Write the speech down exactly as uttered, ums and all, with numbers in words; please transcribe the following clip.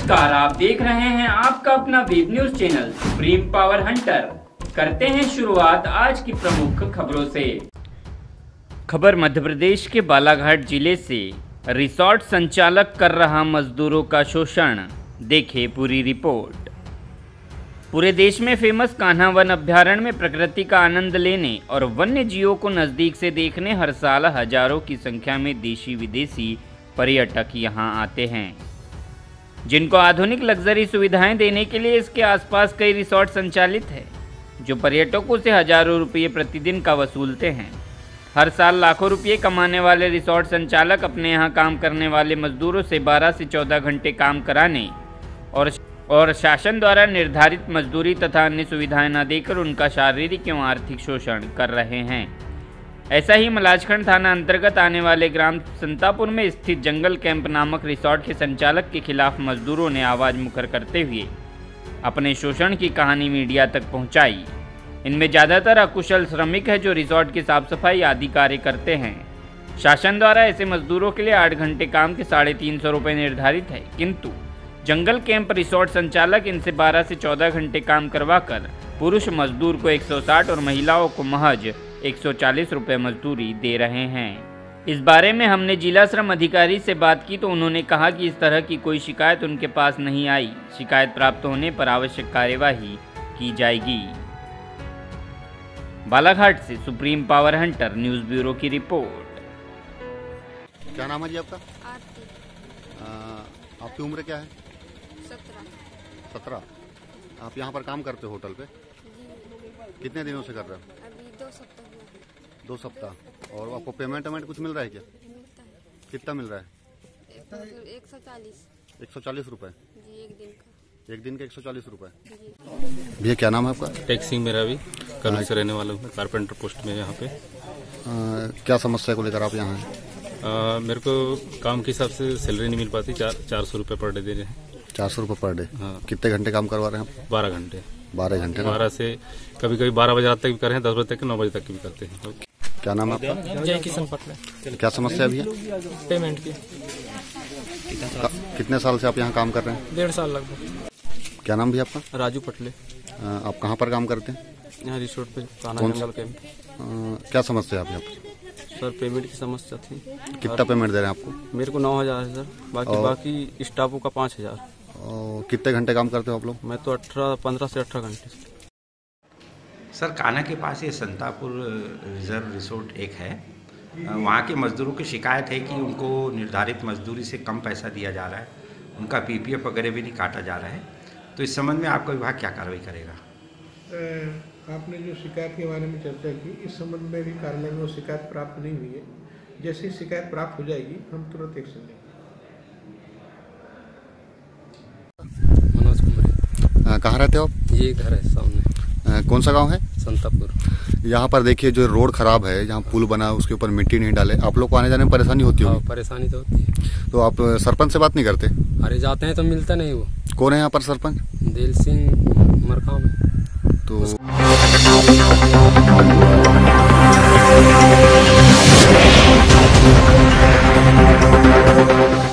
नमस्कार, आप देख रहे हैं आपका अपना web news channel Supreme Power Hunter. करते हैं शुरुआत आज की प्रमुख खबरों से। खबर मध्य प्रदेश के बालाघाट जिले से। रिसोर्ट संचालक कर रहा मजदूरों का शोषण, देखे पूरी रिपोर्ट। पूरे देश में फेमस कान्हा वन अभ्यारण्य में प्रकृति का आनंद लेने और वन्य जीवों को नजदीक से देखने हर साल हजारों की संख्या में देशी विदेशी पर्यटक यहां आते हैं, जिनको आधुनिक लग्जरी सुविधाएं देने के लिए इसके आसपास कई रिसोर्ट संचालित है, जो पर्यटकों से हजारों रुपये प्रतिदिन का वसूलते हैं। हर साल लाखों रुपये कमाने वाले रिसोर्ट संचालक अपने यहां काम करने वाले मजदूरों से बारह से चौदह घंटे काम कराने और और शासन द्वारा निर्धारित मजदूरी तथा अन्य सुविधाएं न देकर उनका शारीरिक एवं आर्थिक शोषण कर रहे हैं। ऐसा ही मलाजखंड थाना अंतर्गत आने वाले ग्राम संतापुर में स्थित जंगल कैंप नामक रिसोर्ट के संचालक के खिलाफ मजदूरों ने आवाज मुखर करते हुए अपने शोषण की कहानी मीडिया तक पहुंचाई। इनमें ज़्यादातर अकुशल श्रमिक है जो रिसोर्ट की साफ सफाई आदि कार्य करते हैं। शासन द्वारा ऐसे मजदूरों के लिए आठ घंटे काम के साढ़े तीन सौ रुपये निर्धारित है, किंतु जंगल कैंप रिसोर्ट संचालक इनसे बारह से चौदह घंटे काम करवाकर पुरुष मजदूर को एक सौ साठ और महिलाओं को महज एक सौ चालीस रुपये मजदूरी दे रहे हैं। इस बारे में हमने जिला श्रम अधिकारी से बात की तो उन्होंने कहा कि इस तरह की कोई शिकायत उनके पास नहीं आई। शिकायत प्राप्त होने पर आवश्यक कार्यवाही की जाएगी। बालाघाट से Supreme Power Hunter news bureau की रिपोर्ट। क्या नाम है जी आपका? आरती। आ, आपकी उम्र क्या है? सत्रह। सत्रह। आप यहाँ पर काम करते हो होटल पे? जी। कितने दिनों से कर रहे हो? अभी दो सप्ताह हुए। दो सप्ताह। और आपको पेमेंट वेमेंट कुछ मिल रहा है क्या? मिलता है। कितना मिल रहा है? एक सौ चालीस। एक सौ चालीस रुपये जी, एक दिन का। एक दिन के एक सौ चालीस रुपये। जी। भैया क्या नाम है आपका? टेक सिंह मेरा भी कल से रहने वाला हूँ, कारपेंटर पोस्ट में यहाँ पे। आ, क्या समस्या को लेकर आप यहाँ हैं? आ, मेरे को काम के हिसाब से सैलरी नहीं मिल पाती। चार चार सौ रुपये पर डे दे रहे हैं। चार सौ रुपये पर डे। हाँ। कितने घंटे काम करवा रहे हैं आप? बारह घंटे। बारह घंटे ना? बारह से कभी कभी बारह बजे रात तक भी कर रहे हैं, दस बजे तक नौ बजे तक भी करते हैं। क्या नाम है आपका? जय किशन पटले। क्या समस्या है भैया? पेमेंट की। कितने साल से आप यहाँ काम कर रहे हैं? डेढ़ साल लगभग। क्या नाम भैया आपका? राजू पटले। आ, आप कहाँ पर काम करते हैं? यहाँ रिसोर्ट पे कान्हा कौन जंगल कैंप। आ, क्या समस्या है आप यहाँ पर? सर पेमेंट की समस्या थी। कितना पेमेंट दे रहे हैं आपको? मेरे को नौ हजार है सर, बाकी और- बाकी स्टाफों का पाँच हजार। और कितने घंटे काम करते हो आप लोग? मैं तो अठारह पंद्रह से अठारह घंटे। सर कान्हा के पास ये संतापुर रिजर्व रिसोर्ट एक है। वहाँ के मजदूरों की शिकायत है कि उनको निर्धारित मजदूरी से कम पैसा दिया जा रहा है, उनका पीपीएफ वगैरह भी नहीं काटा जा रहा है। तो इस संबंध में आपका विभाग क्या कार्रवाई करेगा? आपने जो शिकायत के बारे में चर्चा की, इस संबंध में भी कार्यालय में वो शिकायत प्राप्त नहीं हुई है। जैसे ही शिकायत प्राप्त हो जाएगी हम तुरंत एक्शन लेंगे। मनोज कुमार। आ, कहाँ रहते हो आप? ये घर है सामने, आ, कौन सा गांव है? संतापुर। यहाँ पर देखिए जो रोड खराब है, जहाँ पुल बना है उसके ऊपर मिट्टी नहीं डाले, आप लोग को आने जाने में परेशानी होती हाँ, होगी। परेशानी तो होती है। तो आप सरपंच से बात नहीं करते? अरे जाते हैं तो मिलता नहीं वो। कौन है यहाँ पर सरपंच? दिल सिंह मरकाम। तो